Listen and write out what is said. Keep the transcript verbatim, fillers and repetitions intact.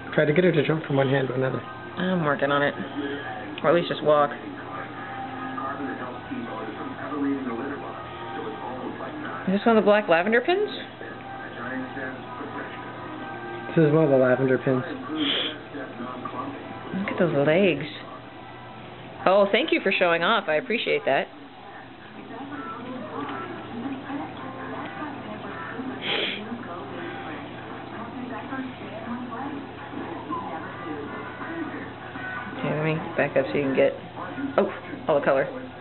Try to get her to jump from one hand to another. I'm working on it. Or at least just walk. Is this one of the black lavender pins? This is one of the lavender pins. Look at those legs. Oh, thank you for showing off. I appreciate that. Okay, let me back up so you can get... Oh, all the color.